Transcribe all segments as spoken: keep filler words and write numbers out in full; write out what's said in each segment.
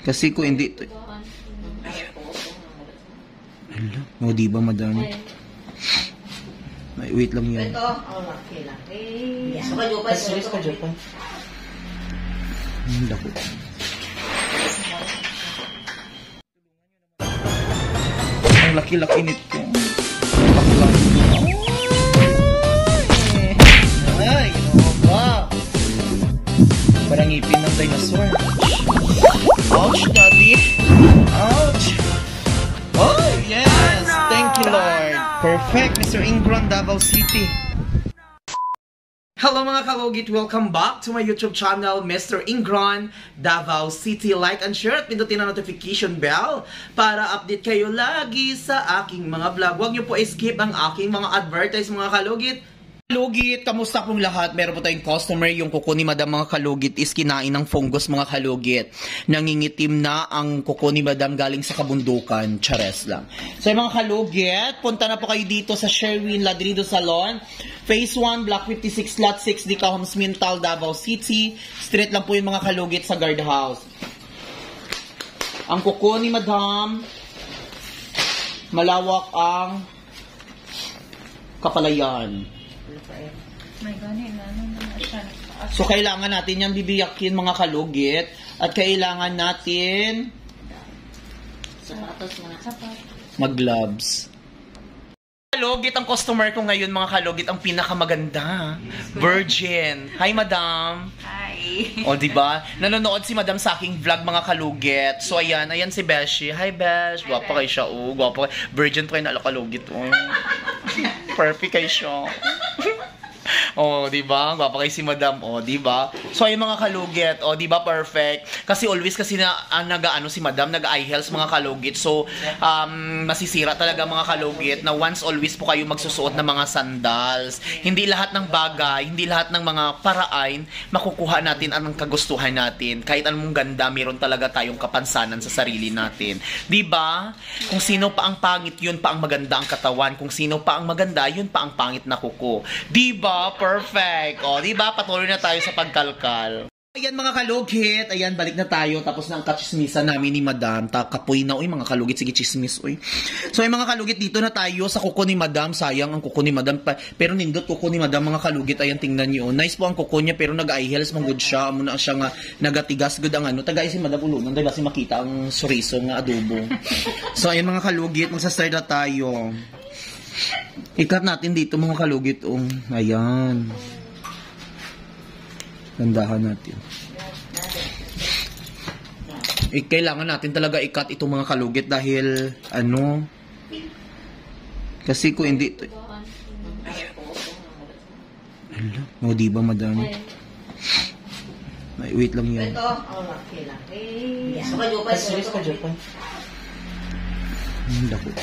Kasi kung hindi... Hala, o diba madami? Ay, wait lang yan. Ito, oh, laki-laki. So, kayo pa, Serious ka, Japan? Ang lako. Ang laki-laki nito. Bakla. Ay, ano ba? Parang ngipin ng dinosaur. Ouch, daddy. Ouch. Oh, yes. Thank you, Lord. Perfect, Mister Ingron, Davao City. Hello mga kalugit! Welcome back to my YouTube channel, Mister Ingron, Davao City. Like and share at pindutin ang notification bell para update kayo lagi sa aking mga vlog. Huwag niyo po skip ang aking mga advertise mga kalugit. Kalugit, kamusta pong lahat? Meron po tayong customer, yung kuko ni Madam mga kalugit is kinain ng fungus mga kalugit. Nangingitim na ang kuko ni Madam galing sa kabundukan. Chares lang. So yung mga kalugit, punta na po kayo dito sa Sherwin Ladrido Salon. Phase one, Block fifty-six, Lot six, Dica Homes, Mintal, Davao City. Straight lang po yung mga kalugit sa guard house. Ang kuko ni Madam, malawak ang kapalayan. So, kailangan natin yan bibiyakin mga kalugit. At kailangan natin mag-gloves. Kalugit ang customer ko ngayon mga kalugit. Ang pinakamaganda. Virgin. Hi, Madam. Hi. O, diba? Nanonood si Madam sa aking vlog mga kalugit. So, ayan. Ayan si Beshi. Hi, Besh. Gwapa kayo siya. O, gwapa kayo. Virgin pa kayo na kalugit. O. Perfect kayo siya. Oh, di ba? Gwapa kay si Madam, oh, di ba? So ay mga kalugit, oh, di ba? Perfect. Kasi always kasi na uh, nag-aano si Madam, nag-eye health mga kalugit. So um masisira talaga mga kalugit na once always po kayo magsusuot ng mga sandals. Hindi lahat ng bagay, hindi lahat ng mga paraan makukuha natin ang kagustuhan natin. Kahit anong ganda, meron talaga tayong kapansanan sa sarili natin. Di ba? Kung sino pa ang pangit, yun pa ang maganda ang katawan. Kung sino pa ang maganda, yun pa ang pangit na kuko. Di ba? Perfect. O, di ba? Patuloy na tayo sa pagkalkal. Ayan mga kalugit. Ayan, balik na tayo. Tapos na ang kachismisan namin ni Madam. Kapoy na. Uy, mga kalugit. Sige, chismis. Uy. So, ay mga kalugit, dito na tayo sa kuko ni Madam. Sayang ang kuko ni Madam. Pero nindot kuko ni Madam, mga kalugit. Ayan, tingnan niyo. Nice po ang kuko niya, pero nag-eye health. Manggod siya. Amo na siya nga nagatigas. Good ang ano. Tagay si Madam Ulungan. Tagay si makita ang suriso nga adobo. So, ayan mga kalugit. Magsastart na tayo. Ikat natin dito mga kalugit. Oh. Ayan. Gandahan natin. Eh, kailangan natin talaga ikat itong mga kalugit dahil ano. Kasi kung hindi. Hala. O, diba madami? Ay, wait lang yan. Ito, oh, laki-laki. So, kayo pa, Serious ka, Japan? Ang lako.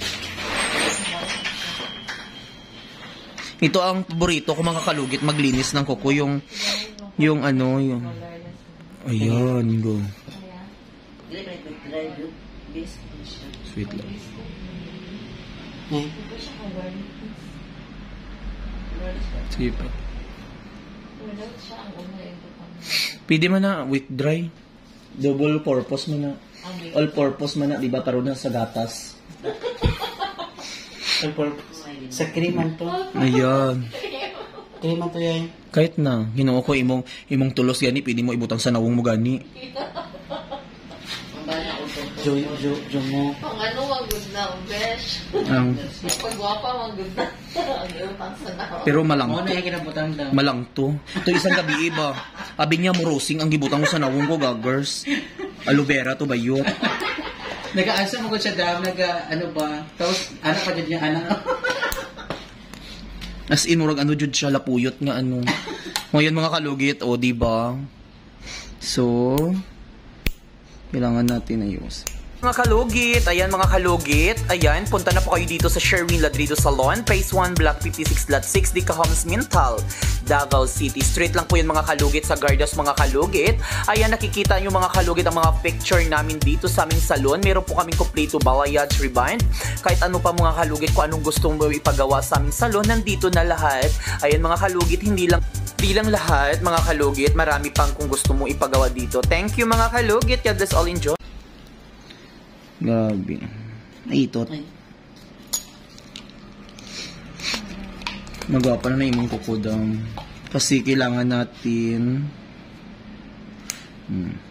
Ito ang paborito ko mga kalugit, maglinis ng kuko, yung yung ano, yung ayan, go. Sweet lang. Sige pa. Pwede man na, with dry. Double purpose man na. All purpose man na, diba? Pero na sa gatas. All purpose. Sa kriman to. Ayan. Kriman to yan. Kahit na, hinuo ko imong imong tulos gani, pwede mo ibutang sa nawong mo gani. Jo, jo, jo mo. Pang ano, magod na, besh. Ang Pagwapa, magod na. Ang utang sa nawa. pero malang Mo na yung kinabutang daw. malang to. Ito isang gabi iba. Abi niya mo rosing ang gibutang mo sa nawong ko gaggers. Aloe vera to bayot. Nag-aasa mo ko siya daw, nag ano ba? Tapos, anak pa dyan yung anak. As in, murag ano jud siya, lapuyot nga ano. Ngayon mga kalugit, o, diba? So, kailangan natin ayos. Mga kalugit, ayan mga kalugit, ayan, punta na po kayo dito sa Sherwin Ladrido Salon, Phase one, Block fifty-six, Lot six, Dica Homes, Mintal, Davao City. Straight lang po yun mga kalugit sa Gardas mga kalugit. Ayan, nakikita nyo mga kalugit ang mga picture namin dito sa aming salon. Meron po kaming kompleto balayage, rebind. Kahit ano pa mga kalugit, kung anong gustong mo ipagawa sa aming salon, nandito na lahat. Ayan mga kalugit, hindi lang Di lang lahat mga kalugit, marami pang kung gusto mo ipagawa dito. Thank you mga kalugit, God bless all, enjoy. Grabe. Naitot. Magwapa na na imong kuko daw. Kasi kailangan natin hmm.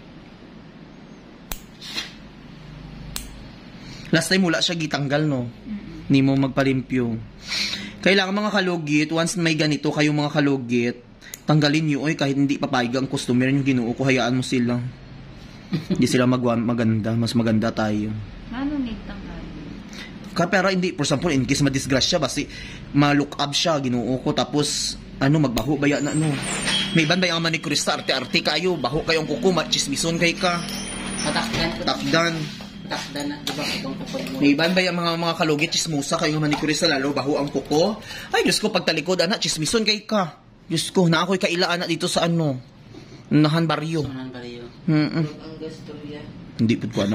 Last time wala siya gitanggal, no? Ni mo magpalimpyo. Kailangan mga kalugit, once may ganito kayong mga kalugit, tanggalin nyo, oy, kahit hindi papayag ang customer yung ginuo ko, hayaan mo sila. Hindi sila mag maganda, mas maganda tayo. Ano need tanggal? Ka, pero hindi, for example, in case madisgrasya, basi ma-look up siya, ginuo ko, tapos, ano, magbaho, baya na, ano. May iban ba yung manikurista, arte-arte kayo, baho kayong kuko, machismison kay ka. Patakdan. Takdan. Patakdan na, diba, itong kupon mo. May iban ba yung mga, mga kalugit, chismusa kayong manikurista, lalo, baho ang kuko. Ay, Diyos ko, pagtalikod, anak, chismison kay ka. Diyos ko, na ako'y kaila, anak, dito sa ano, Nahan Baryo. Nahan Baryo. Mm-mm. Ang gusto niya. Hindi po ko ano.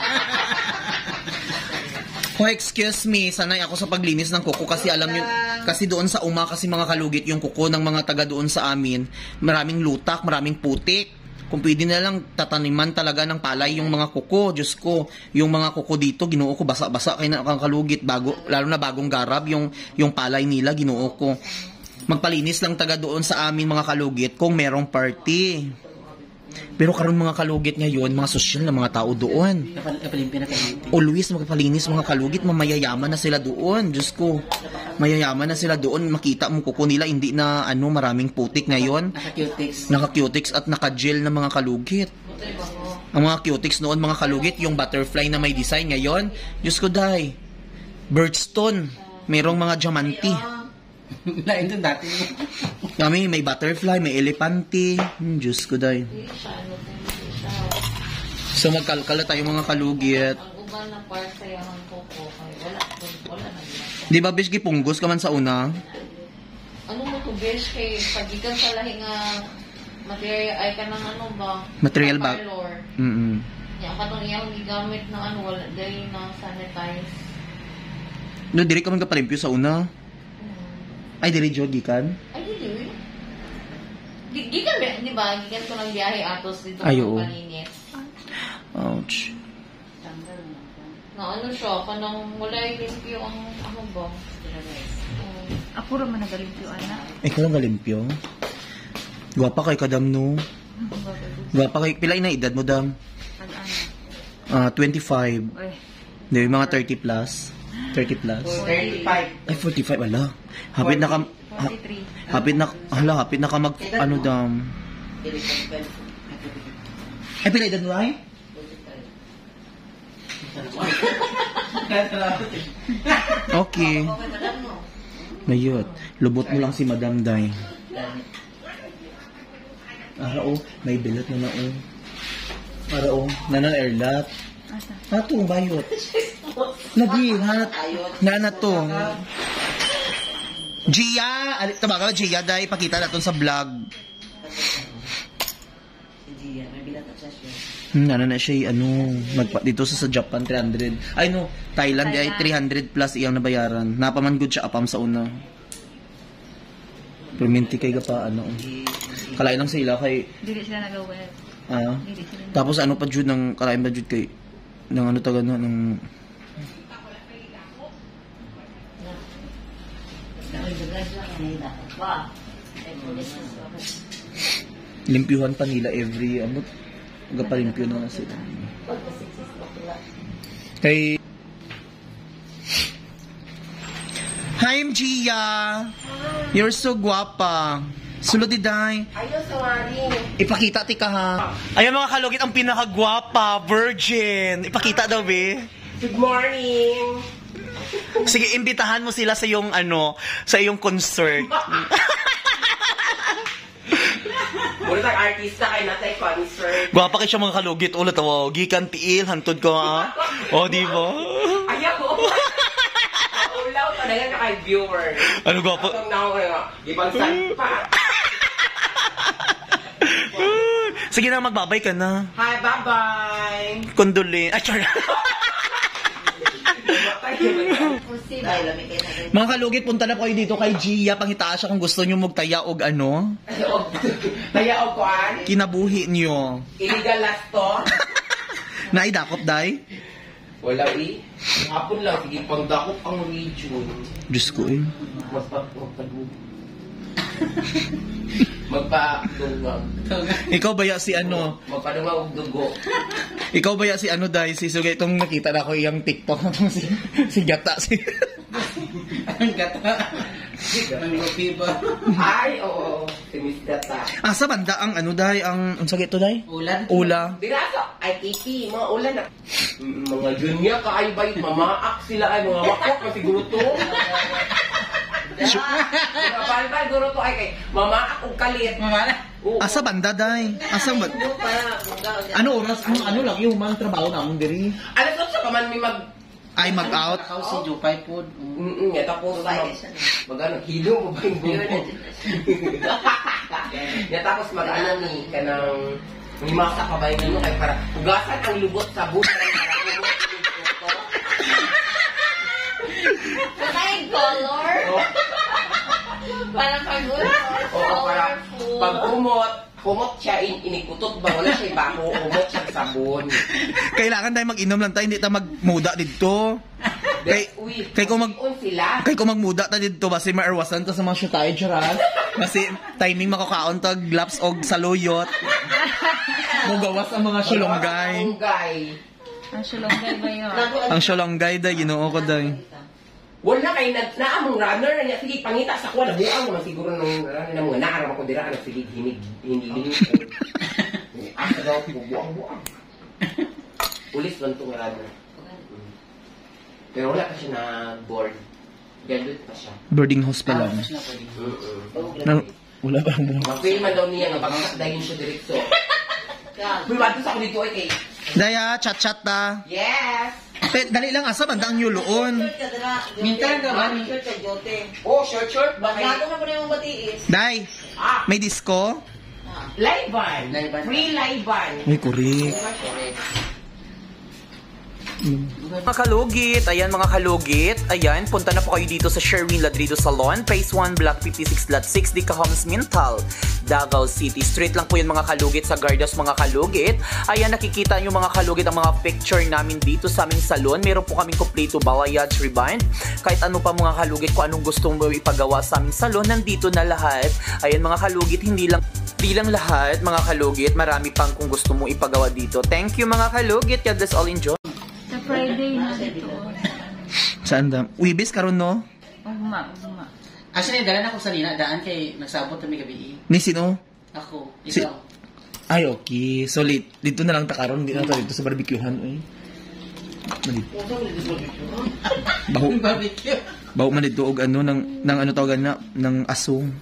Oh, excuse me, sanay ako sa paglinis ng kuko kasi alam nyo, kasi doon sa uma kasi mga kalugit yung kuko ng mga taga doon sa amin, maraming lutak, maraming putik. Kung pwede na lang tataniman talaga ng palay yung mga kuko, Diyos ko, yung mga kuko dito, ginuo ko basa-basa kay na kalugit, bago, lalo na bagong garab, yung, yung palay nila, ginuo ko. Magpalinis lang taga doon sa amin mga kalugit kung merong party. Pero karon mga kalugit ngayon, mga sosyal na mga tao doon. Napalimpin na kayo. Always magpalinis mga kalugit, mamayayaman na sila doon. Diyos ko, mayayaman na sila doon. Makita mo kuko nila, hindi na ano, maraming putik ngayon. Naka-cutics. Naka-cutics at naka-gel na mga kalugit. Ang mga cutics noon mga kalugit, yung butterfly na may design ngayon. Diyos ko dahi, birdstone, merong mga diamante. Lain doon dati. Kami may butterfly, may elepante. Hmm, Diyos ko dahi. So magkalkala tayo mga kalugit. Ang uban na par sa yaman koko, kay wala, wala na nila. Di ba, bish, gipunggos ka man sa una? Ano mo to, besh, kay pagikan sa lahi nga material, ay ka ng ano ba? Material ba? Parlor. Mm-mm. Yan, katong iyang gigamit na ano, wala, dahil na sanitize. No, diri ka man ka palimpyo sa una? Ay, diri jod gikan? Ay, di, di. Di- Gikan ba, di ba? Gikan ko ng biyahe atos dito Ay, ng oo. palinis. Ouch. Na ano siya, kanang wala yung limpyo ang ano ba? Um, Ako raman nagalimpyo, anak. Ikaw lang galimpyo? Gwapa kay kadam, no? Gwapa kay, pilay na edad mo, dam? Pag-ano. Ah, twenty-five. Uy, Di, mga thirty plus. thirty plus. thirty-five. Ay, forty-five, ala. Hapit na ka, ha, forty-three. hapit na, hala, hapit na ka mag, ano, dam? Ay, pilay edad mo, ay? Okay. Mayot. Lubot mo lang si Madam Day. Ara o, may bilat na na o. Ara o, nanan airlat. Asa? Nato, bayot. Nabihat. Nana to. Gia! Ali- Tabaga ka, Gia, Day. Pakita natin sa vlog. Hmm, ano na siya, ano, magpa, dito sa, sa Japan, three hundred. Ay, no, Thailand, Thailand. ay three hundred plus iyang nabayaran. Napaman good siya apam sa una. Perminti kay pa, ano. Kalain lang sila kay, Dili sila nag-web. ah, Dili sila. tapos ano pa jud ng, kalain pa jud kay, ng ano taga no, ng, limpyuhan pa nila every, ano, gapalimpyo na sila. Kay, hi, Gia! You're so guwapa. Sulod di day. Ayos, sorry. Ipakita ti ka ha. Ayan mga kalugit, ang pinakagwapa, virgin. Ipakita daw, be. Good morning! Sige, imbitahan mo sila sa iyong, ano, sa iyong concert. Muna tayong artista kay natay concert. Gwapa kayo siya mga kalugit. Ulit, oh, gikan tiil, hantod ko, ha? O, di ba? Ayaw ko! Ulaw talaga ka kay viewer. Ano gwapa? Atong na ako kayo. Ibang pa. Sige na, magbabay ka na. Hi, bye-bye! Kondolin. Ay, char. Mga kalugit, punta na po kayo dito kay Gia. Panghitaan siya kung gusto nyo magtaya og ano. Kaya o kuan, Kinabuhi nyo. illegal last to. Naidakop, day? Wala eh. Hapon lang, sige, pagdakop ang region. Diyos ko eh. Magpa... Magpa... Magpa-dungag. Ikaw baya si ano? Magpa-dungag og dugo. Ikaw baya si ano dahil si Sugay itong nakita na ko yung TikTok na itong si, si Gata. Si... Ang gata. Ang lupi ba? Ay, oo. Si Miss Gata. Asa banda ang ano dahil ang ang sakit to dahil? Ulan. Ula. Diraso, ay kiki, mga ulan na. M- Mga junya ka ay bay, mamaak sila ay mga wakok na siguro to. Mga balbal, guro to ay kay mamaak og kalit. Mamala. Oo. Asa banda dahil? Asa ba? Ano oras? Ano, ano lang yung man trabaho namon diri? Alas otso pa man may mag... Ay mag-out? Ako si Jupay po. Mm-mm, ya tapos mag... Mag-ano, hilo mo ba yung buko? Ya tapos mag-ano ni, kanang... May masa ka ba yung ano, kay para hugasan ang lubot sa buhay para lubot yung buko. Kakain color. Parang pag-color. Oo, para pag kumot, kumot siya, in, inikutot ba? Wala siya bako, kumot siya sa sabon. Kailangan tayo mag-inom lang tayo, hindi tayo magmuda dito. Kay, Uy, kay kung mag... un sila. Kay kung magmuda ta dito, basi maarwasan ta sa mga shootay, charas. Kasi timing makakaon ta glaps og saluyot. Mugawas ang mga shulonggay. Shulonggay. Ang sulonggay ba yun? Ang shulonggay day, ginoo ko day. Wala kay na naamong runner na niya. Sige, pangita sa kuha, nabuang naman siguro nung runner na mga naarama ko dira, anak, sige, hinig, hiniling ko. Asa daw, bubuang-buang. Ulis lang itong runner. Pero wala pa siya na board. Graduate pa siya. Boarding house pa lang. Mm-mm. Na, wala ba ang buong... Mag-fail man daw niya, nga baka dahin siya direkto. Bumatos ako dito ay kay. Daya, chat-chat ta. Yes! Pe, dali lang asa, banda ang yuloon. Mintan ka ba ni? Oh, short short ba kay? Bago na po na yung matiis. Day, Ah, may disco? live band. Live band. Free live band. Ay, correct. Mga kalugit, ayan mga kalugit, ayan, punta na po kayo dito sa Sherwin Ladrido Salon, Phase one, Block fifty-six, Lot six, Dica Homes, Mintal, Davao City. Straight lang po yun mga kalugit sa Gardas mga kalugit. Ayan, nakikita nyo mga kalugit ang mga picture namin dito sa aming salon. Meron po kaming kompleto balayage, rebind, kahit ano pa mga kalugit, kung anong gusto mo ipagawa sa aming salon, nandito na lahat. Ayan mga kalugit, hindi lang Di lang lahat mga kalugit, marami pang kung gusto mo ipagawa dito. Thank you mga kalugit, God bless all, enjoy. Sa Friday na dito. Saan da? Uibis karon no? Ugma, ugma. Actually, dalan ako sa Lina, daan kay nagsabot kami gabi. Ni sino? Ako, Si- ikaw. Ay, okay. So, lit, dito na lang ta karon, hindi na tayo dito sa barbecuehan. Uy. Mali- Baho, Barbecue. baho man dito og ano, ng, ng ano tawagan na, ng asong.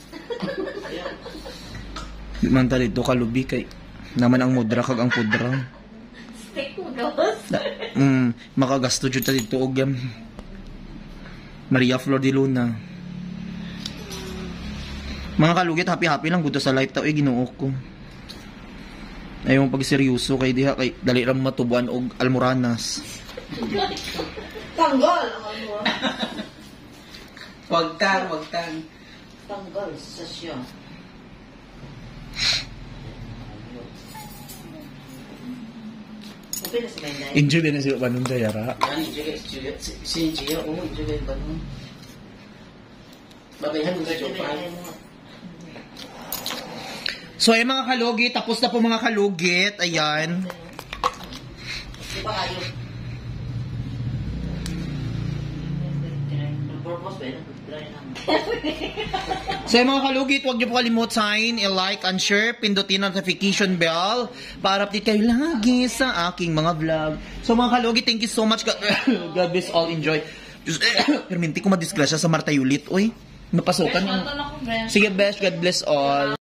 Di man ta dito kalubi kay naman ang mudra kag ang pudra. Stick mo gawos. Da, mm, makagasto jud ta dito og um, Maria Flor de Luna. Mga kalugit, happy-happy lang gud sa life ta, eh, Ginoo ko. Ayaw pag seryoso kay diha kay dali ra matubuan og almoranas. Tanggol ang mo. Wag tang, wag tang. Tanggol sa siya. Okay na si Menday. Enjoy din sa banon dayara. Yan, enjoy guys, Juliet. Si, si Gia, oh, enjoy guys ba nun? Babayhan mo sa Jopay. So ay mga kalugit, tapos na po mga kalugit. Ayan. Di ba kayo? Ang purpose ba yun? Try namin. So ay mga kalugit, huwag niyo po kalimutan i-like and share, pindutin ang notification bell para update kayo lagi sa aking mga vlog. So mga kalugit, thank you so much. God, God bless all, enjoy. Just, perminti ko madisgrasya sa Marta Yulit. Uy, napasukan. Ito na ko, Brent. Sige, best, God bless all.